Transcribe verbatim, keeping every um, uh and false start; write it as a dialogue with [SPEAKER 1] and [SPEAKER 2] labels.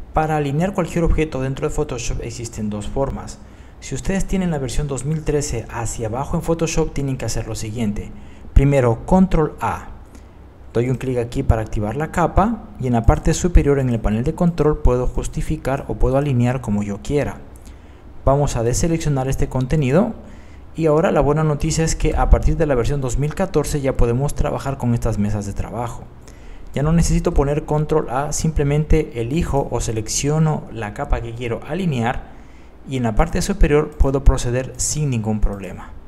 [SPEAKER 1] Para alinear cualquier objeto dentro de Photoshop existen dos formas. Si ustedes tienen la versión dos mil trece hacia abajo en Photoshop, tienen que hacer lo siguiente. Primero, control A. Doy un clic aquí para activar la capa y en la parte superior en el panel de control puedo justificar o puedo alinear como yo quiera. Vamos a deseleccionar este contenido y ahora la buena noticia es que a partir de la versión dos mil catorce ya podemos trabajar con estas mesas de trabajo. Ya no necesito poner control A, simplemente elijo o selecciono la capa que quiero alinear y en la parte superior puedo proceder sin ningún problema.